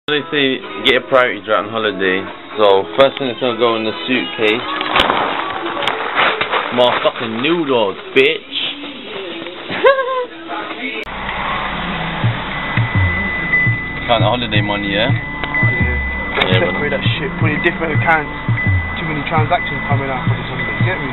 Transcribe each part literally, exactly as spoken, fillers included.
They say get your priorities right on holiday, so first thing that's gonna go in the suitcase, my fucking noodles, bitch. Kind of holiday money, yeah? Yeah, yeah, separate that shit, put in different accounts, too many transactions coming out for this holiday, get me?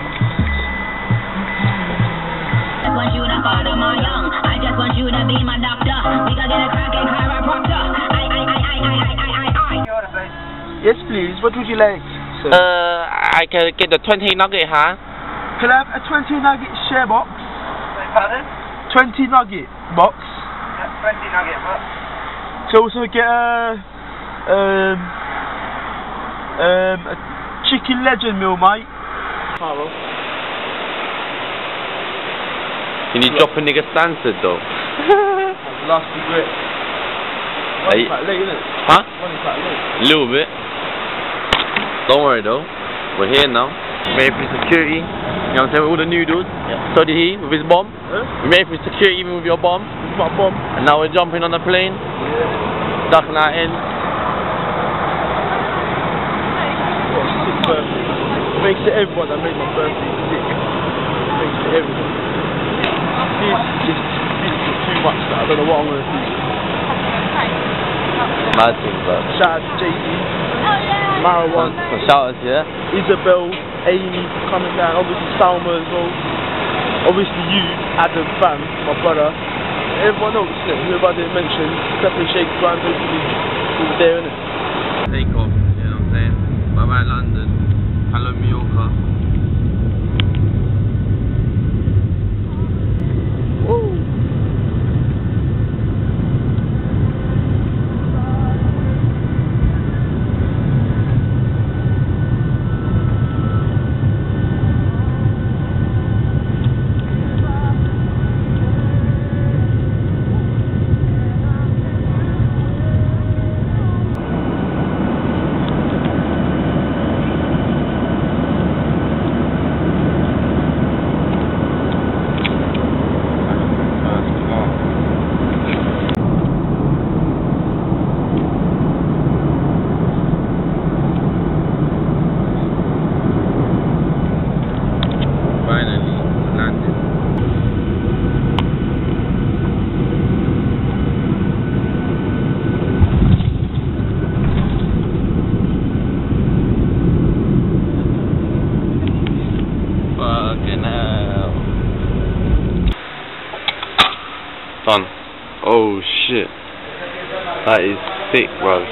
I want you to father my young, I just want you to be my doctor, we can get a cracking chiropractor, I, I, I, I, I, I, I, I, I. Yes please, what would you like? Sir? Uh, I can get the twenty nugget, huh? Can I have a twenty nugget share box? Wait, pardon? twenty nugget box. Yeah, twenty nugget box. To also get a, um, um, a chicken legend meal, mate. Hello. Can you drop a nigga standard though? Last regret. One Hey. quite late, isn't it? Huh? One quite late. A little bit. Don't worry though. We're here now. Ready for security. You know what I'm saying? With all the noodles. Yeah. So did he with his bomb. Huh? We made for security even with your bomb. With my bomb. And now we're jumping on the plane. Yeah. Ducking our in. What a sick birthday. Makes it everyone that made my birthday sick. Makes it everyone. This is just this is too much that I don't know what I'm gonna do. Mad thing, bro. Shout out to J D, Marawan, So shout outs, yeah? Isabel, Amy coming down, obviously Salma as well. Obviously you, Adam, fam, my brother. Everyone else, you know, whoever I didn't mention, Pepper Shake, Grind, basically, all there, innit? Take off, you know what I'm saying? Bye bye London. Hello Majorca. Woo! Son. Oh shit. That is sick, bro.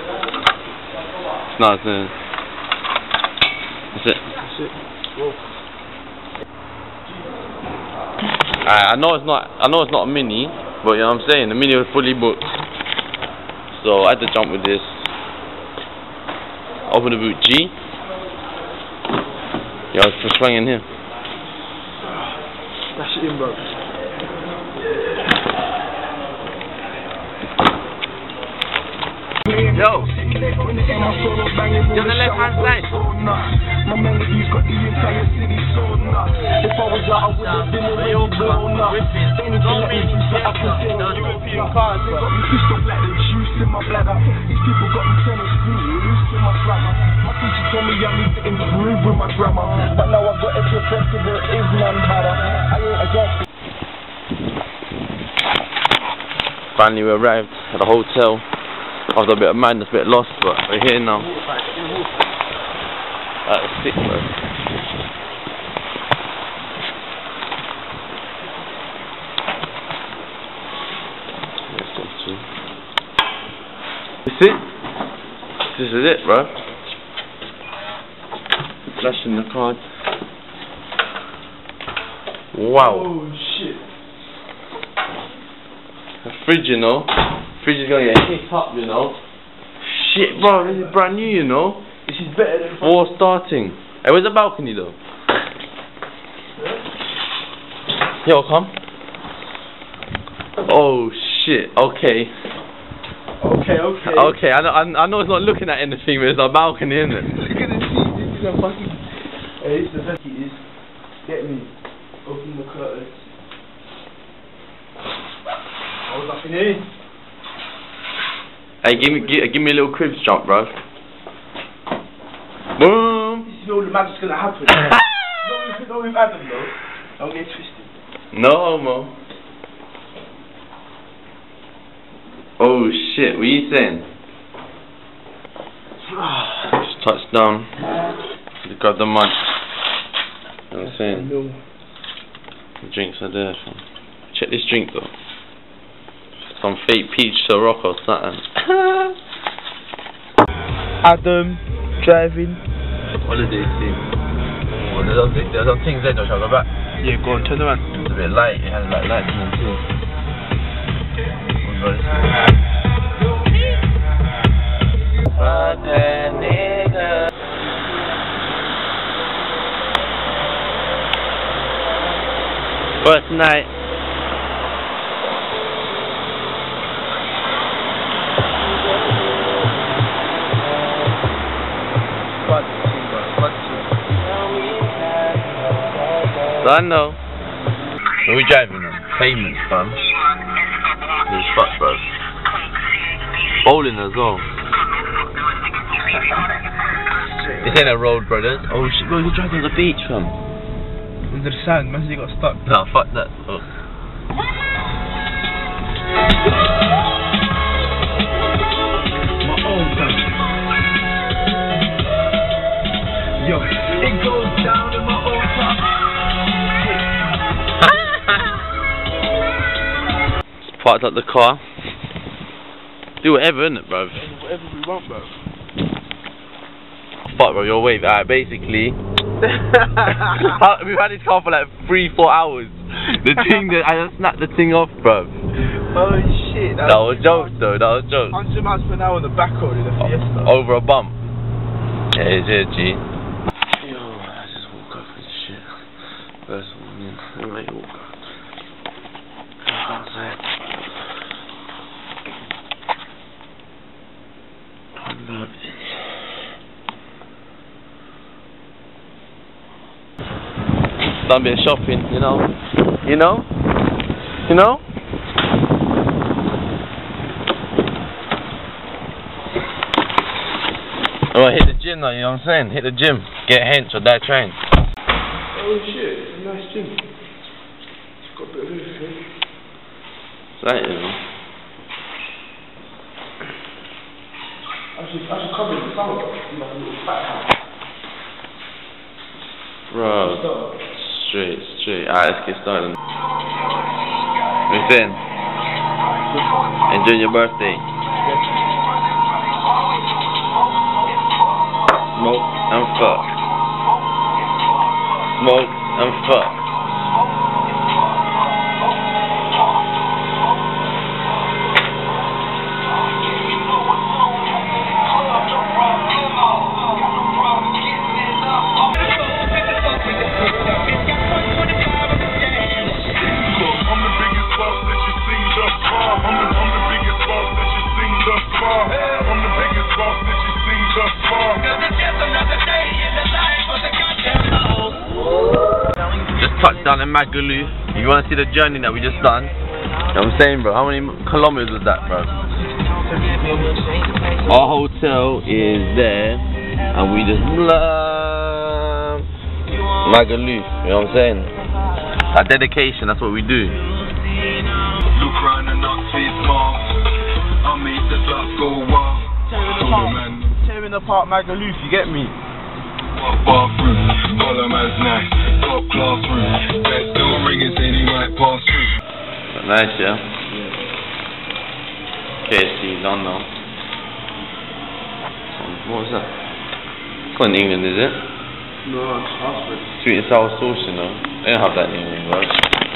It's not saying. That's it. That's it. Whoa. I, I know it's not I know it's not a mini, but you know what I'm saying, the mini was fully booked. So I had to jump with this. Open the boot G. Yo, it's swinging here. Dash it in, bro. Yo, you're on the left hand side. My melody's got the entire city so nuts. If I was out, I would have been already blown up. Anything that makes me I can say on European cars. They got me pissed off like the juice in my bladder. These people got me turning screw loose in my swagger. My teacher told me I need to improve with my grammar, but now I've got extra pressure, there is none better. I ain't against. Finally we arrived at the hotel. After a bit of madness, a bit lost, but we're here now. That's sick, bro. This it? This is it, bro. Flashing the card. Wow. Oh shit. A fridge, you know. Fridge is gonna get hit up, you know. Shit, bro, this is brand new, you know. This is better than War starting. Hey, where's the balcony though? Yo, come. Oh shit. Okay. Okay, okay. Okay, I know, I, I know it's not looking at anything, but it's a balcony, isn't it? Look at the seat. This is a fucking. Hey, this is the best it is. Get me. Open the curtains. I was up in here. Hey, give me, give, give me a little cribs jump, bro. Boom. This is all the magic's gonna happen. No, no, with Adam though. Don't get twisted. No homo. Oh shit, what are you saying? Just touched down. Just got the mud. You know what I'm saying? No. The drinks are there. Fam. Check this drink though. Some fake peach Majorca or something. Adam driving. Holiday scene. Well, there's some, there's some things there, Josh. I'll go back. Yeah, go on, turn around. It's a bit light. It has like lights in it too. But that nigga. First night. I know. Where we driving on? Payments, fam. This is fuck, bro. Bowling as well. This ain't a road, brothers. Oh shit, bro, we're driving on the beach, fam. Under the sand, man, you got stuck. Nah, fuck that. Oh. My own time. Yo, it goes down in my own time. Parked up the car. Do whatever, innit, bro? Whatever we want, bro. Fuck, bro, you're waving. Alright, basically. We've had this car for like three, four hours. The thing that I just snapped the thing off, bro. Oh shit. That, that was jokes, though. That was jokes. one hundred miles per hour on the back road in a Fiesta. Over a bump. Yeah, it's here, G. Yo, I just woke up with shit. First one, yeah. Let me walk up. Outside. I love it. Done a bit of shopping, you know. You know? You know? Alright, hit the gym now, you know what I'm saying? Hit the gym. Get a hench or die trying. Oh shit, it's a nice gym. It's got a bit of roof here. Right, you know. I should, I should cover the sound in like a little fat house. Bro, straight, straight. Alright, let's get started. Listen, enjoy your birthday. Smoke and fuck. Smoke and fuck. Touched down in Magaluf. You want to see the journey that we just done? You know what I'm saying, bro? How many kilometers was that, bro? Our hotel is there, and we just love Magaluf. You know what I'm saying? Our dedication, that's what we do. Look round and not see small. I made the block go wild. Tearing apart Magaluf, you get me? Bathroom, all a man's nice, top classroom. Bed still ringing, saying he might pass through. Nice, yeah? Yeah. K F C, don't know. What was that? It's not in England, is it? No, it's Oxford. Sweet and sour sauce, you know. They don't have that in England, bro.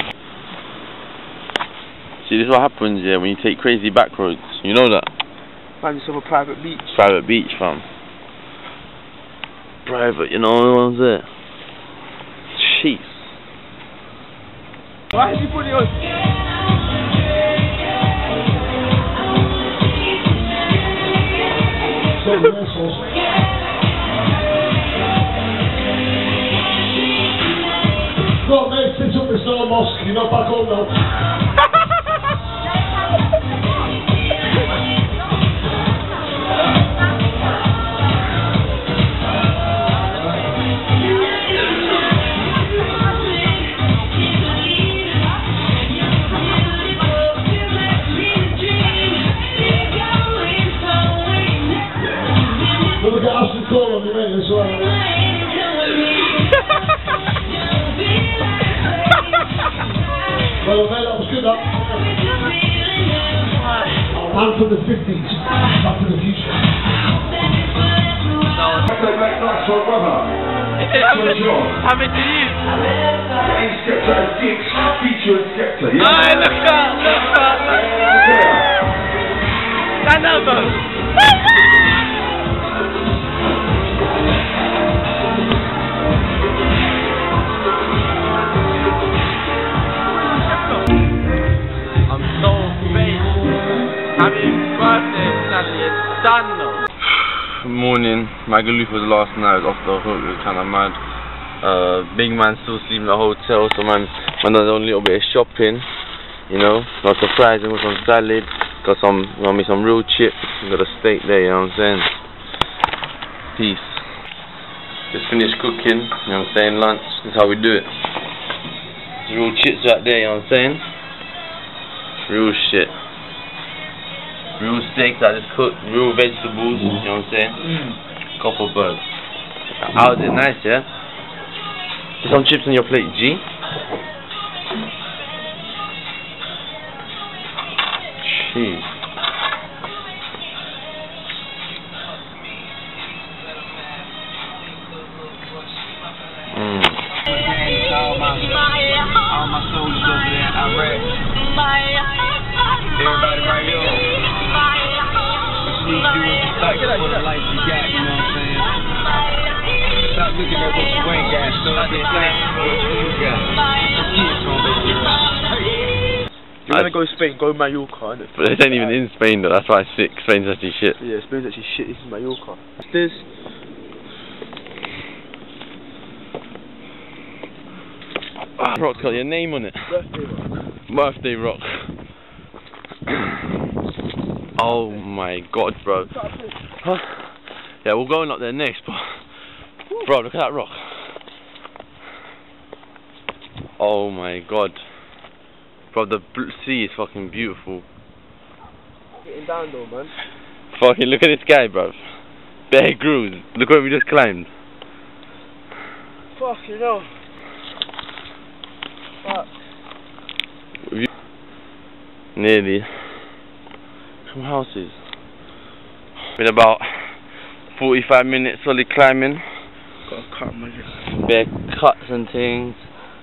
See, this is what happens, yeah, when you take crazy back roads. You know that? Find yourself a private beach. Private beach, fam. Private, you know what I'm saying? Jeez. Why is he putting on? Got mate, sit up this old mosque, you're not back home now. I'm from the fifties. Back to the future. Birthday back nice for a brother. How many to you? Ain't Skepta and Gigs featuring Skepta. Yeah. Alright, look up, look up, look up. Stand up, bro. I'm so fake. Happy birthday, Sally. It's done though. Morning, Magaluf was last night off the hook, it was kind of mad. Uh, big man still sleeping in the hotel, so man, man done a little bit of shopping, you know, got surprising with some salad, got some, you know, me some real chips, got a steak there, you know what I'm saying. Peace. Just finished cooking, you know what I'm saying, lunch, this is how we do it. Real chips right there, you know what I'm saying. Real shit. Real steaks I just cooked, real vegetables, you know what I'm saying? Mm. Couple birds. How is it? Nice, yeah? Put some chips on your plate, G. Jeez. Mm. All my, all my soldiers over there in Iraq. Everybody right here. Need you to fight for the life you got, you know what I'm saying? Stop looking at what you ain't got, start looking at what you got. The kids gonna make you right. You wanna go to Spain, go Majorca, innit? But it ain't even in Spain though, that's why it's sick. Spain's actually shit. Yeah, Spain's actually shit, this is Majorca. This. Ah, rock's got your name on it. Birthday rock. Birthday rock. Oh my god, bro. Huh? Yeah, we're going up there next, but bro, look at that rock. Oh my god. Bro, the sea is fucking beautiful. Getting down though, man. Fucking look at this guy, bro. Bear Grylls. Look where we just climbed. Fucking hell. Fuck. Nearly. Some houses. Been about forty-five minutes solid climbing. Got a cut, man. Bare cuts and things.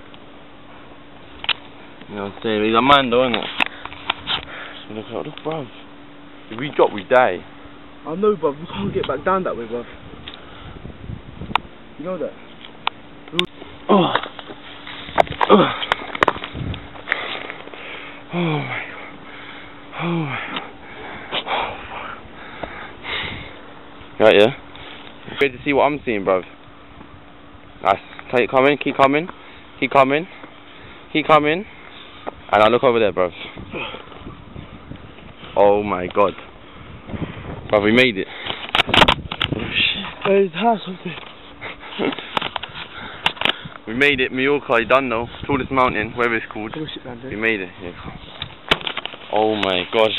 You know what I'm saying? He's a man though, isn't it? So look at look, bruv. If we drop, we die. I know, bruv. We can't get back down that way, bruv. You know that? Oh. Oh. Oh my god. Oh my god. Right, yeah? Great to see what I'm seeing, bruv. Nice. Keep coming, keep coming, keep coming, keep coming. And I look over there, bruv. Oh my god. Bruv, we made it. Oh shit. There's a house up there. We made it, Majorca, you done though. Tallest mountain, whatever it's called. Oh, shit, man, We made it, yeah. Oh my god.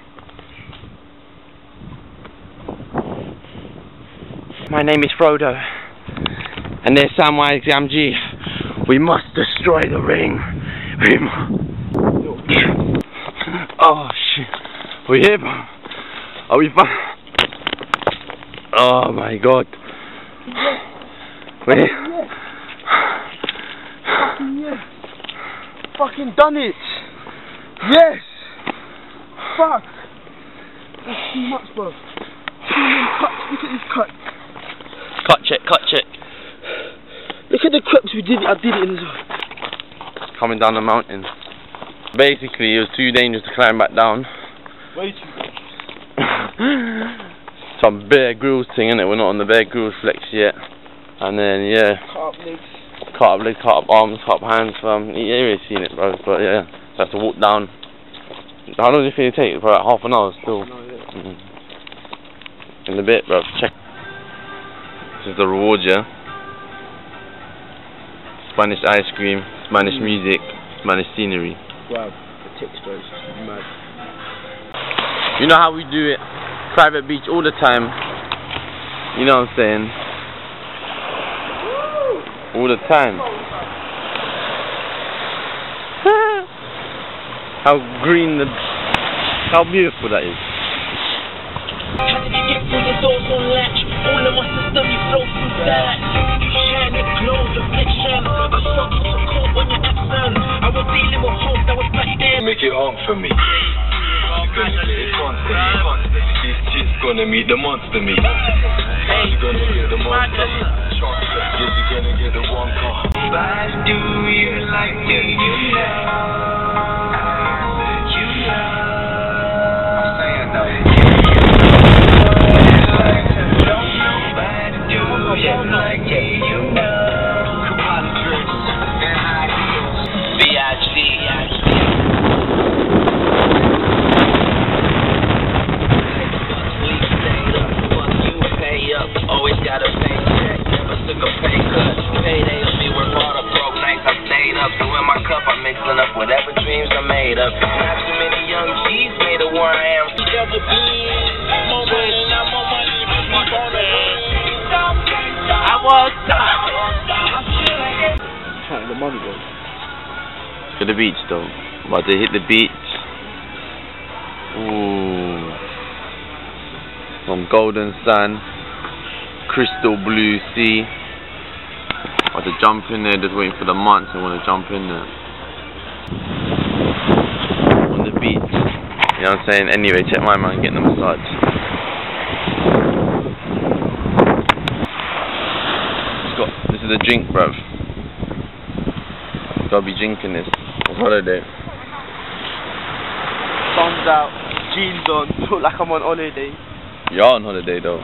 My name is Frodo. And there's Samwise Gamgee. We must destroy the ring. We must. Oh shit. We here, bro? Are we fine? Oh my god. We're here. Fucking yes. Fucking done it. Yes. Fuck. That's too much, bro. Too many cuts. Look at this cut. Cut check, cut check. Look at the creps we did. I did it in the zone. Coming down the mountain. Basically, it was too dangerous to climb back down. Way too much. Some Bear Grylls thing, innit? We're not on the Bear Grylls flex yet. And then, yeah. Cut up legs. Cut up legs, cut up arms, cut up hands. Um, you ain't really seen it, bro. But yeah, have to walk down. How long do you think it take? For like half an hour still. No, yeah. Mm. In a bit, bro. Check. This is the reward, yeah. Spanish ice cream, Spanish mm. music, Spanish scenery. Wow, the texture is mad. You know how we do it. Private beach all the time. You know what I'm saying? All the time. How green the how beautiful that is. How did you get through the doors on latch? All of my system, you flow through that. Shine the glow, reflection. I struggle to cope when you're absent. I was dealing with hope that was back then. Make it hard for me. She's gonna get it constantly. She's just gonna meet the monster me. She's gonna get the monster me. Yeah, she's gonna get the one car. But do you like me? You know. You know. I'm saying no. Always got a paycheck, never took a pay cut. Payday will be worth all the broke nights I stayed up. So in my cup I'm mixing up whatever dreams I made up. Not too many young G's made it where I am. Together be more money, not more money. I was Counting the money, bro. To the beach though. About to hit the beach. Ooh. Some golden sand. Crystal blue sea. I want to jump in there, just waiting for the months. I want to jump in there. On the beach. You know what I'm saying? Anyway, check my man getting a massage. It's got, this is a drink, bruv. Gotta be drinking this. It's holiday. Thumbs out, jeans on, look like I'm on holiday. You're on holiday though.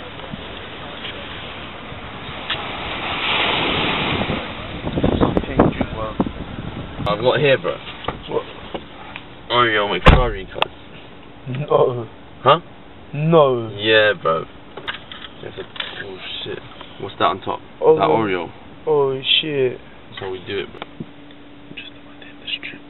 I've got here, bro. What? Oreo McFlurry, cuz. No. Huh? No. Yeah, bro. It's a, oh shit. What's that on top? Oh, that Oreo. Oh shit. That's how we do it, bro. Just about to hit the strip.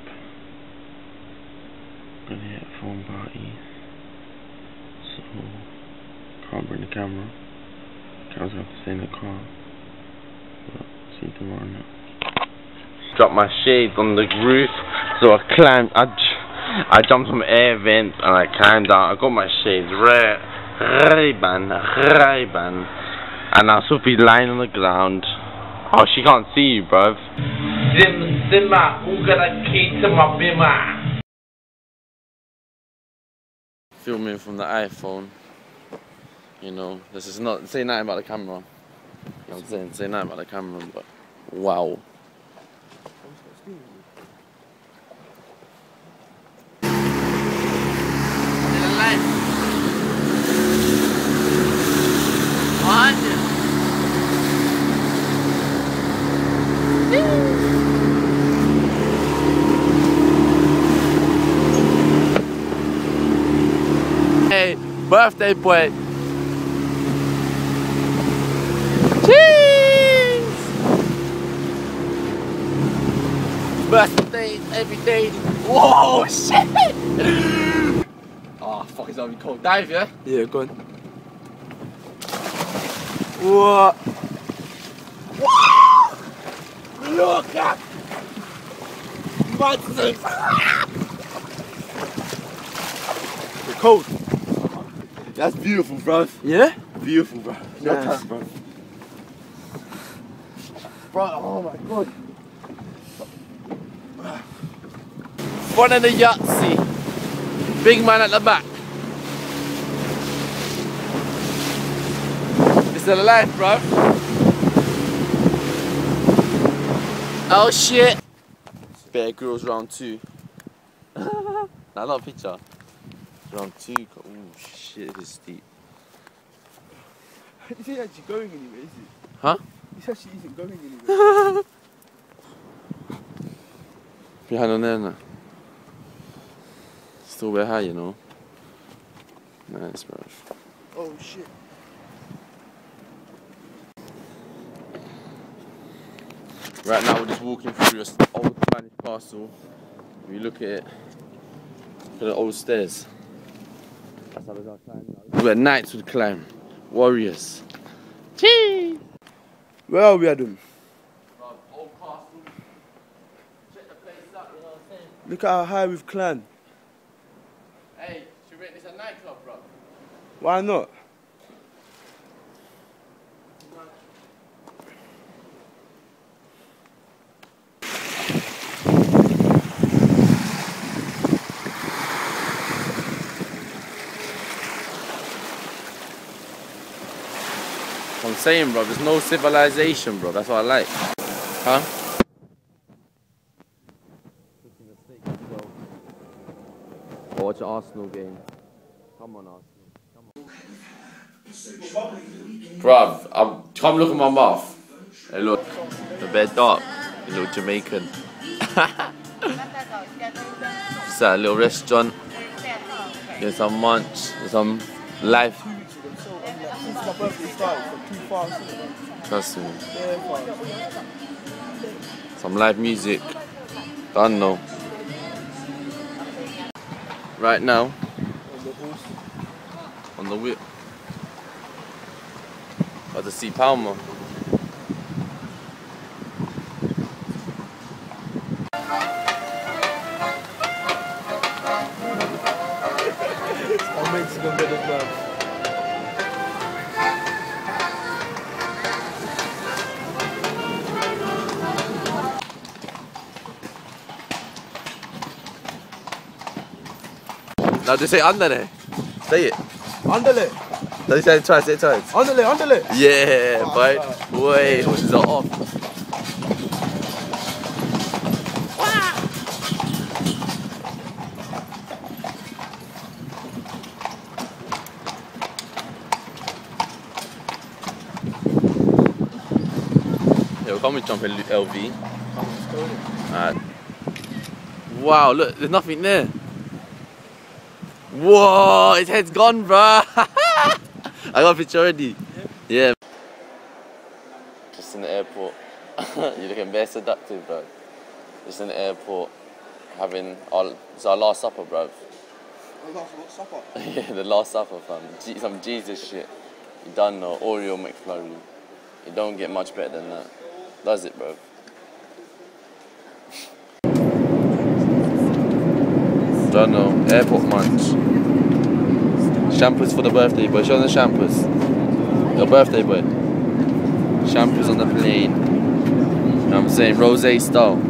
Gonna hit a phone party. So, can't bring the camera. Camera's gonna have to stay in the car. But, see you tomorrow now. Dropped my shades on the roof, so I climbed. I, I jumped from air vents and I climbed down. I got my shades, Ray-Ban, Ray-Ban, and I was be lying on the ground. Oh, she can't see you, bruv. Zim, Zimma, who got a key to my bimmer? Filming from the iPhone. You know, this is not say nothing about the camera. You know what I'm saying? Say nothing about the camera, but wow. Hey, birthday boy. Cheese! Birthday every day. Whoa, shit! Oh, fuck, it's gonna be cold. Dive, yeah? Yeah, go on. What? Whoa! Look at monsters! It's cold. That's beautiful, bruv. Yeah? Beautiful, bro. Your Nice. turn, bro. Bro, oh my god. Front of the Yahtzee. Big man at the back. It's still alive, bro. Oh shit. Bear Grylls round two. Nah, not a picture. Round two. Oh shit, this is steep. This ain't actually going anywhere, is it? Huh? This actually isn't going anywhere. Behind on there now. Still way high, you know. Nice, bro. Oh shit. Right now we're just walking through this old Spanish castle. If you look at it, look at the old stairs. That's how we got climb now. Where knights would climb. Warriors. Chee! Where are we, Adam? Old castle. Check the place out, you know what I'm saying? Look at how high we've climbed. Hey, should make this a nightclub, bro. Why not? I'm saying, bro, there's no civilization, bro. That's what I like. Huh? I'll watch an Arsenal game. Come on, Arsenal. Come on. Bruv, I'm, come look at my mouth. Hey, look. The bed dark. You little Jamaican. Just at a little restaurant. Get some munch. Get some life. Since my birthday started, it's too fast. Trust me. Yeah, fast. Some live music. Don't know. Right now, On the horse. on the whip. About to see Palmer. I'm Mexican better man. Now just say underle. Say it. Underlay. Now just say it twice, say it twice. Underlay, underlay. Yeah, boy. Wait, horses are off. Yo, come and jump in L V. Alright. Wow, look, there's nothing there. Whoa, his head's gone, bruh. I got a picture already. Yeah. yeah. Just in the airport. You're looking very seductive, bro. Just in the airport, having our, it's our last supper, bro. Our last supper? Yeah, the last supper, fam. G some Jesus shit. You done know, Oreo McFlurry. You don't get much better than that. Does it, bro? Don't know. Airport munch. Shampoos for the birthday boy. Show them the shampoos. Your birthday boy. Shampoos on the plane. You know what I'm saying? Rosé style.